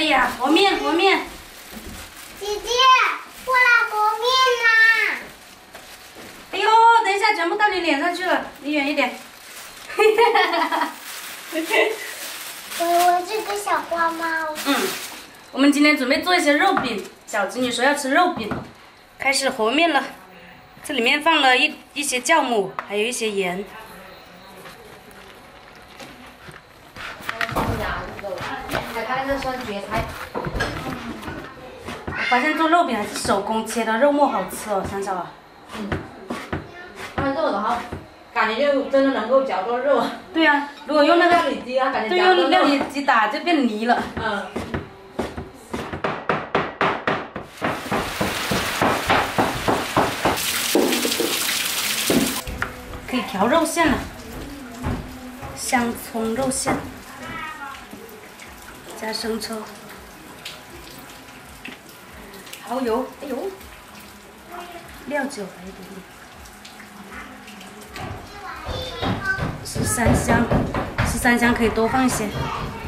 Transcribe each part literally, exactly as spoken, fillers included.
呀，和面和面。 姐姐，过来和面啦！ 哎呦，等一下，全部到你脸上去了，离远一点。 我我是个小花猫。 嗯，我们今天准备做一些肉饼，小侄女说要吃肉饼，开始和面了。这里面放了一一些酵母，还有一些盐。我发现做肉饼还是手工切的肉末好吃哦，想想啊。 嗯。它肉的话，感觉就真的能够嚼到肉。 对呀、啊，如果用那个料理机啊，感觉对，用料理机打就变泥了。 嗯。 可以调肉馅了，香葱肉馅，加生抽，蚝油，哎呦，料酒来一点点，十三香，十三香可以多放一些。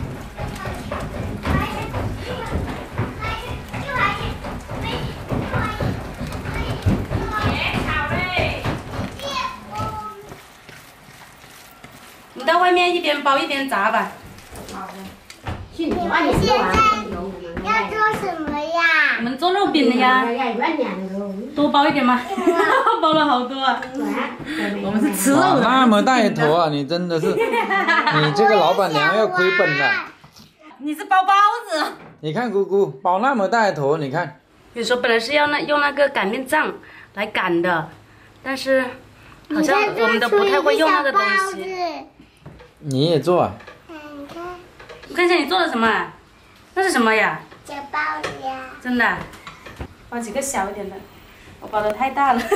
你到外面一边包一边炸吧。 好的。你们现在要做什么呀？ 我们做肉饼的呀。多包一点嘛。包了好多啊。我们是吃肉的。 那么大一坨啊！你真的是，你这个老板娘要亏本了。 你是包包子。 你看姑姑包那么大一坨，你看。 你说本来是要那用那个擀面杖来擀的，但是好像我们都不太会用那个东西。 你也做啊？ 你看， 我看一下你做的什么、啊？那是什么呀？ 小包子呀。 真的、啊？包几个小一点的，我包的太大了。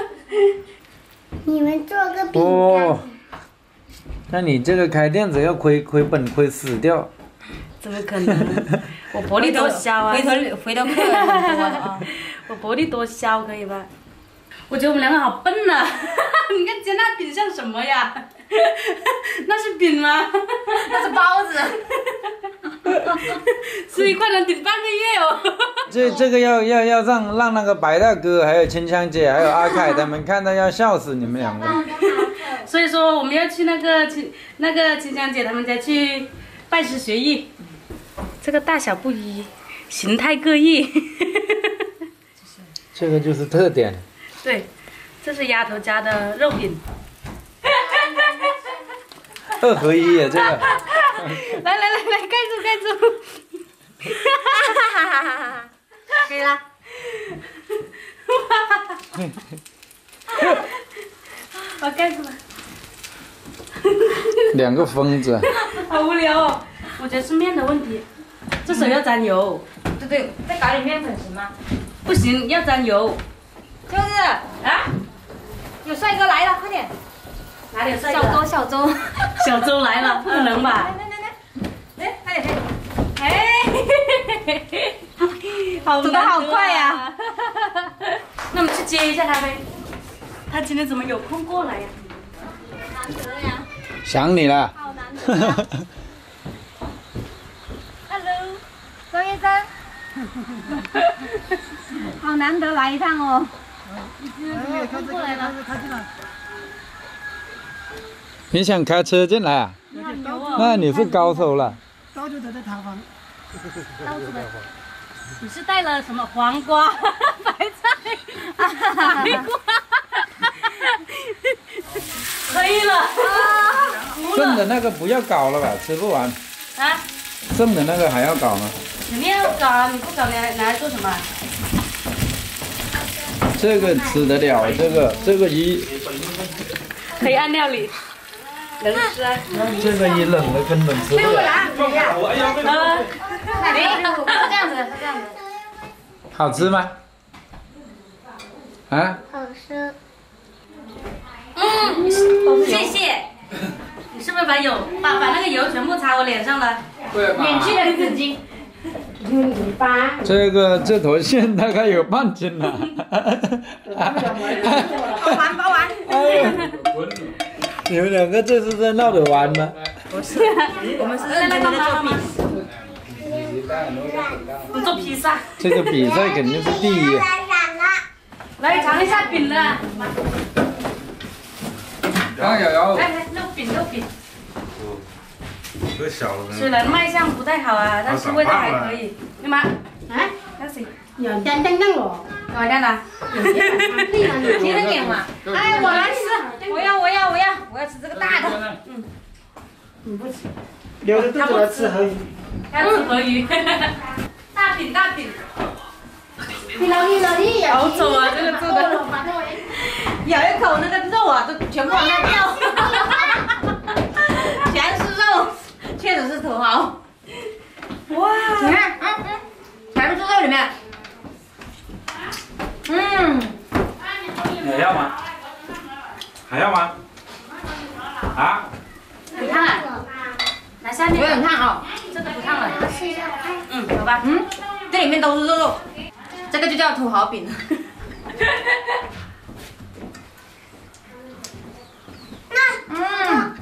你们做个饼干。 哦，那你这个开店只要亏亏本亏死掉。 怎么可能？我薄利多销啊！ 回头回头客人很多啊。 我薄利多销可以吧？我觉得我们两个好笨呐、啊！你看煎那饼像什么呀？那是饼吗？ 那是包子。 吃一块能顶半个月哦。 这这个要要要让让那个白大哥还有清香姐还有阿凯他们看到要笑死你们两个。 所以说我们要去那个清那个清香姐他们家去拜师学艺。这个大小不一，形态各异。 这个就是特点。 对，这是丫头家的肉饼。 二合一呀，这个。 来来来来，盖住盖住。 可以了。 我盖住了。 两个疯子。 好无聊哦，我觉得是面的问题，这手要沾油。 对对，再搞点面粉行吗？ 不行，要沾油。 就是啊，有帅哥来了，快点！ 哪里有帅哥？ 小周，小周， 小周来了，不能吧？ 来来来来，来，快点！ 哎，好走得好快呀！ 那我们去接一下他呗。他今天怎么有空过来呀？ 难得呀！ 想你了。 好难得。Hello， 周医生。好难得来一趟哦。过来了。 你想开车进来啊？那你是高手了。 高就得在塌方。 刀子的。你是带了什么黄瓜、白菜、白瓜？可以了。 剩的那个不要搞了吧，吃不完。 啊？ 剩的那个还要搞吗？ 肯定要搞啊！你不搞，你还拿来做什么？ 这个吃得了，这个这个一黑暗料理，能吃啊。 这个一冷了根本吃不了。 呃， 没，这样子，这样子。 好吃吗？啊？ 好吃。 嗯，谢谢。你是不是把油把把那个油全部擦我脸上了？ 免去了纸巾。 这个这坨馅大概有半斤了。 包完包完。 哎呀，你们两个这是在闹着玩吗？ 不是，我们是认真的做饼。 你做披萨。 这个比赛肯定是第一。 来尝一下饼了。 来瑶瑶。 来来，肉饼肉饼。 这小的。 虽然卖相不太好啊，但是味道还可以。对吗？ 啊？ 那行。 有dandandan了。 我这样的。 接着点嘛。哎，我来吃，我要我要我要我要吃这个大的。嗯。 你不吃。 留着肚子来吃河鱼。 要吃河鱼。大饼大饼。 你老你老你好丑啊，这个做的。 咬一口那个肉啊，都全部往下掉。全是肉，确实是土豪。哇！你看，嗯嗯，全部是肉里面。嗯。 还要吗？还要吗？啊？ 很烫啊！来下面。 有点烫啊， 这个不烫了。 试一下， 嗯，好吧。 嗯，这里面都是肉肉，这个就叫土豪饼。嗯。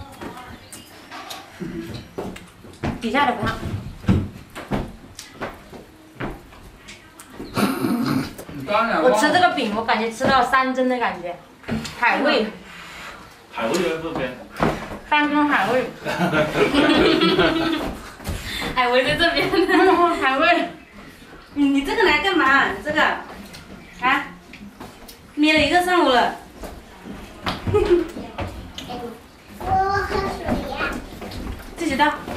底下的不烫。我吃这个饼，我感觉吃到山珍的感觉，海味。 海味在这边。 山珍海味。 海味在这边。 海味。 你你这个来干嘛？你这个，啊？捏了一个上午了。 我喝水呀。 自己倒。